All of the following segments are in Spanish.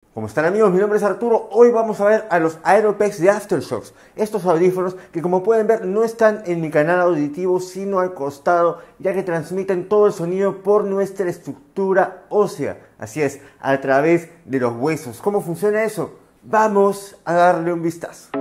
¿Cómo están, amigos? Mi nombre es Arturo. Hoy vamos a ver a los Aeropex de Aftershokz. Estos audífonos que, como pueden ver, no están en mi canal auditivo sino al costado, ya que transmiten todo el sonido por nuestra estructura ósea. Así es, a través de los huesos. ¿Cómo funciona eso? Vamos a darle un vistazo.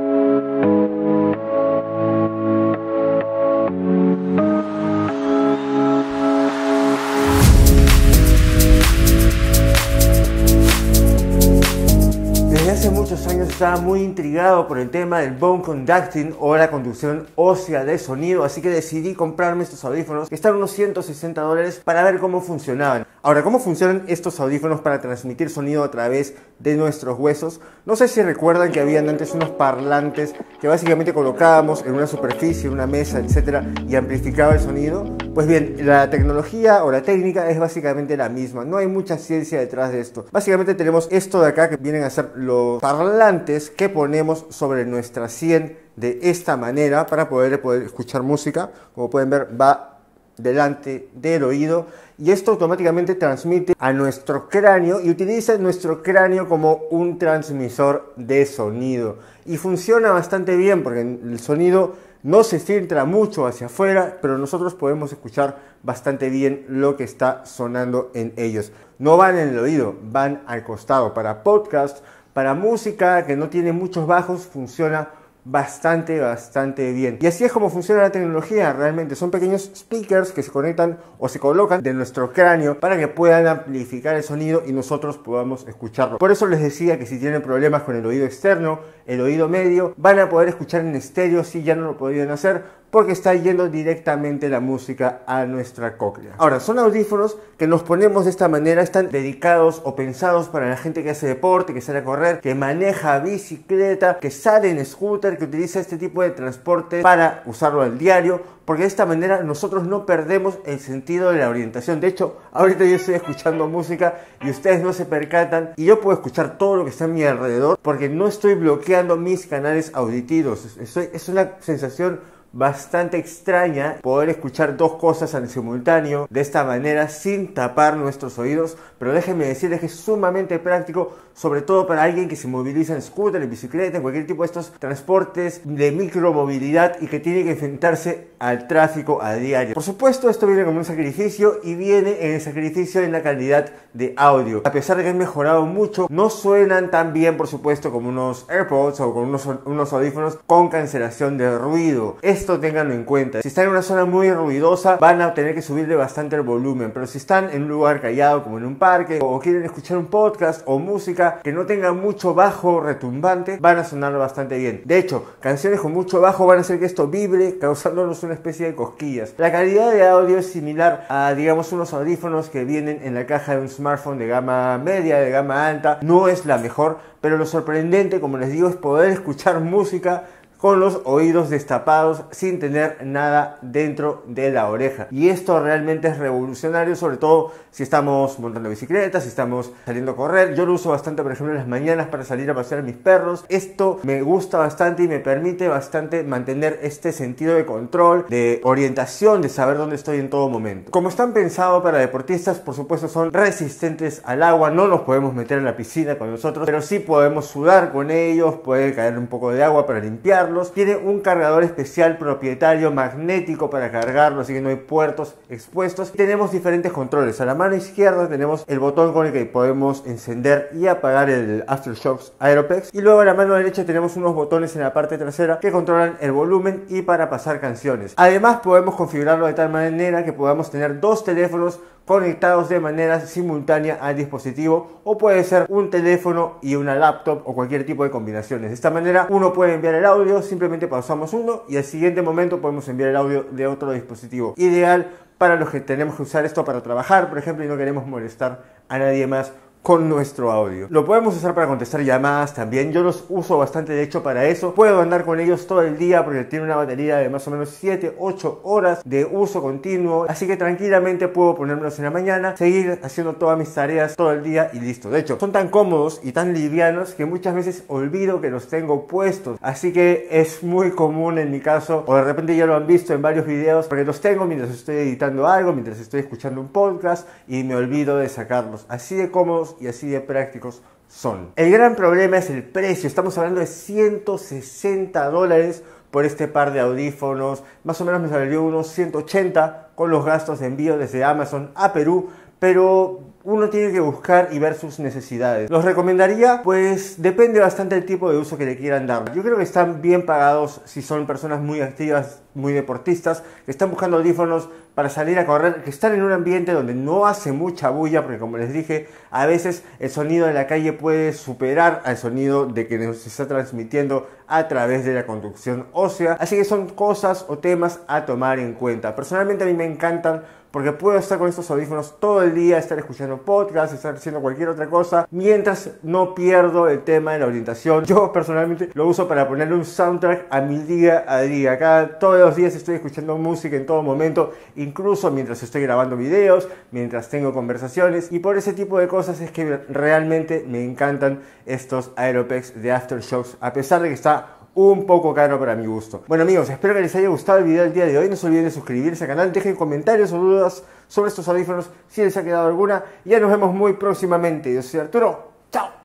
Hace muchos años estaba muy intrigado por el tema del bone conducting o la conducción ósea de sonido, así que decidí comprarme estos audífonos que están unos $160 para ver cómo funcionaban. Ahora, ¿cómo funcionan estos audífonos para transmitir sonido a través de nuestros huesos? No sé si recuerdan que habían antes unos parlantes que básicamente colocábamos en una superficie, en una mesa, etcétera, y amplificaba el sonido. Pues bien, la tecnología o la técnica es básicamente la misma, no hay mucha ciencia detrás de esto. Básicamente tenemos esto de acá que vienen a ser los parlantes que ponemos sobre nuestra sien de esta manera para poder escuchar música. Como pueden ver, va delante del oído y esto automáticamente transmite a nuestro cráneo y utiliza nuestro cráneo como un transmisor de sonido y funciona bastante bien porque el sonido no se filtra mucho hacia afuera, pero nosotros podemos escuchar bastante bien lo que está sonando en ellos. No van en el oído, van al costado. Para podcast, para música que no tiene muchos bajos, funciona bastante bien. Y así es como funciona la tecnología realmente. Son pequeños speakers que se conectan o se colocan de nuestro cráneo para que puedan amplificar el sonido y nosotros podamos escucharlo. Por eso les decía que si tienen problemas con el oído externo, el oído medio, van a poder escuchar en estéreo si ya no lo podían hacer, porque está yendo directamente la música a nuestra cóclea. Ahora, son audífonos que nos ponemos de esta manera, están dedicados o pensados para la gente que hace deporte, que sale a correr, que maneja bicicleta, que sale en scooter, que utiliza este tipo de transporte para usarlo al diario, porque de esta manera nosotros no perdemos el sentido de la orientación. De hecho, ahorita yo estoy escuchando música y ustedes no se percatan y yo puedo escuchar todo lo que está a mi alrededor porque no estoy bloqueando mis canales auditivos. Es una sensación bastante extraña poder escuchar dos cosas en simultáneo de esta manera sin tapar nuestros oídos, pero déjenme decirles que es sumamente práctico, sobre todo para alguien que se moviliza en scooter, en bicicleta, en cualquier tipo de estos transportes de micromovilidad y que tiene que enfrentarse al tráfico a diario. Por supuesto, esto viene como un sacrificio y viene en el sacrificio en la calidad de audio. A pesar de que han mejorado mucho, no suenan tan bien, por supuesto, como unos AirPods o con unos audífonos con cancelación de ruido. Esto ténganlo en cuenta. Si están en una zona muy ruidosa, van a tener que subirle bastante el volumen, pero si están en un lugar callado como en un parque o quieren escuchar un podcast o música que no tenga mucho bajo retumbante, van a sonar bastante bien. De hecho, canciones con mucho bajo van a hacer que esto vibre, causándonos una especie de cosquillas. La calidad de audio es similar a, digamos, unos audífonos que vienen en la caja de un smartphone de gama media, de gama alta. No es la mejor, pero lo sorprendente, como les digo, es poder escuchar música con los oídos destapados sin tener nada dentro de la oreja. Y esto realmente es revolucionario, sobre todo si estamos montando bicicleta, si estamos saliendo a correr. Yo lo uso bastante, por ejemplo, en las mañanas para salir a pasear a mis perros. Esto me gusta bastante y me permite bastante mantener este sentido de control, de orientación, de saber dónde estoy en todo momento. Como están pensados para deportistas, por supuesto son resistentes al agua. No nos podemos meter en la piscina con nosotros, pero sí podemos sudar con ellos, puede caer un poco de agua para limpiar. Tiene un cargador especial propietario magnético para cargarlo, así que no hay puertos expuestos. Tenemos diferentes controles. A la mano izquierda tenemos el botón con el que podemos encender y apagar el Aftershokz Aeropex, y luego a la mano derecha tenemos unos botones en la parte trasera que controlan el volumen y para pasar canciones. Además, podemos configurarlo de tal manera que podamos tener dos teléfonos conectados de manera simultánea al dispositivo, o puede ser un teléfono y una laptop o cualquier tipo de combinaciones. De esta manera uno puede enviar el audio, simplemente pausamos uno y al siguiente momento podemos enviar el audio de otro dispositivo. Ideal para los que tenemos que usar esto para trabajar, por ejemplo, y no queremos molestar a nadie más con nuestro audio. Lo podemos usar para contestar llamadas también. Yo los uso bastante, de hecho, para eso. Puedo andar con ellos todo el día porque tiene una batería de más o menos 7-8 horas de uso continuo, así que tranquilamente puedo ponérmelos en la mañana, seguir haciendo todas mis tareas todo el día y listo. De hecho, son tan cómodos y tan livianos que muchas veces olvido que los tengo puestos, así que es muy común en mi caso, o de repente ya lo han visto en varios videos, porque los tengo mientras estoy editando algo, mientras estoy escuchando un podcast y me olvido de sacarlos. Así de cómodos y así de prácticos son. El gran problema es el precio, estamos hablando de $160 por este par de audífonos, más o menos me salió unos 180 con los gastos de envío desde Amazon a Perú, pero uno tiene que buscar y ver sus necesidades. ¿Los recomendaría? Pues depende bastante del tipo de uso que le quieran dar. Yo creo que están bien pagados si son personas muy activas, muy deportistas, que están buscando audífonos para salir a correr, que están en un ambiente donde no hace mucha bulla, porque como les dije, a veces el sonido de la calle puede superar al sonido de que nos está transmitiendo a través de la conducción ósea. Así que son cosas o temas a tomar en cuenta. Personalmente a mí me encantan porque puedo estar con estos audífonos todo el día, estar escuchando podcasts, estar haciendo cualquier otra cosa, mientras no pierdo el tema de la orientación. Yo personalmente lo uso para ponerle un soundtrack a mi día a día. Acá todos los días estoy escuchando música en todo momento, incluso mientras estoy grabando videos, mientras tengo conversaciones, y por ese tipo de cosas es que realmente me encantan estos Aeropex de Aftershocks, a pesar de que está un poco caro para mi gusto. Bueno amigos, espero que les haya gustado el video del día de hoy. No se olviden de suscribirse al canal, dejen comentarios o dudas sobre estos audífonos si les ha quedado alguna. Y ya nos vemos muy próximamente. Yo soy Arturo, chao.